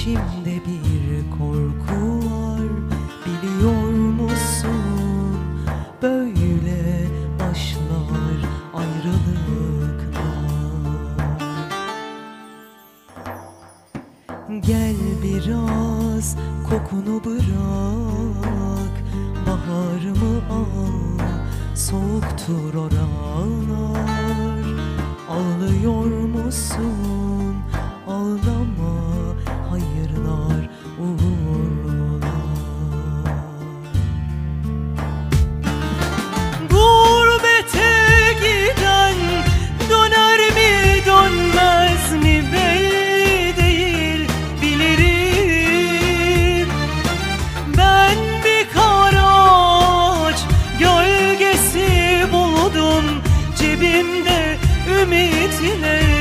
İçimde bir korku var, biliyor musun? Böyle başlar ayrılıklar. Gel biraz kokunu bırak, baharımı al, soğuktur oralar. Ağlıyor musun? Ağlama, hayırlar uğurlar. Gurbete giden döner mi dönmez mi belli değil, bilirim. Ben bir karaç gölgesi buldum cebimde ümitleri.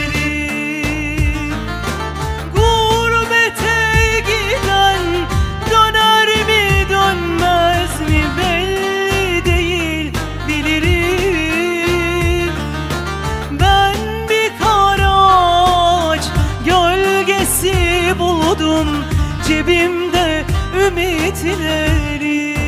Buldum cebimde ümitleri.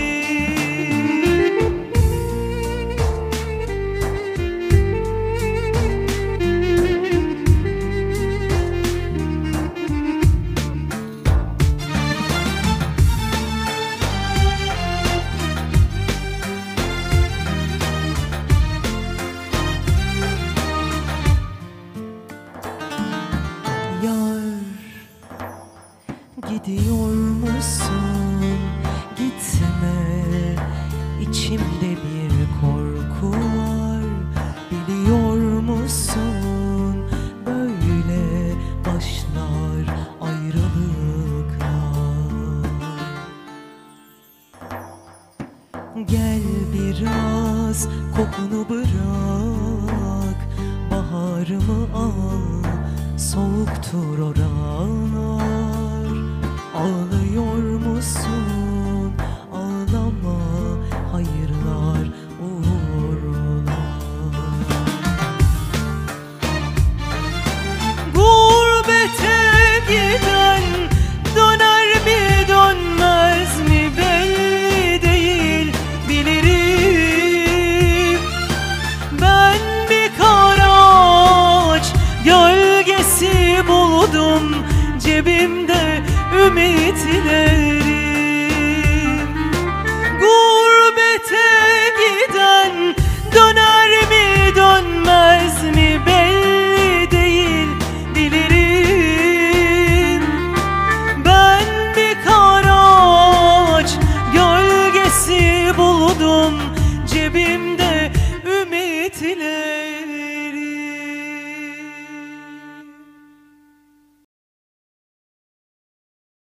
Gidiyor musun? Gitme. İçimde bir korku var, biliyor musun? Böyle başlar ayrılıklar. Gel biraz kokunu bırak, baharımı al, soğuktur oralar. Ağlıyor musun? Ağlama, hayırlar uğurlar. Gurbete giden döner mi dönmez mi belli değil, bilirim. Ben bir karaç gölgesi buldum cebimde ümitlerim. Gurbete giden döner mi dönmez mi belli değil, bilirim. Ben bir karaç gölgesi buldum cebimde ümitlerim.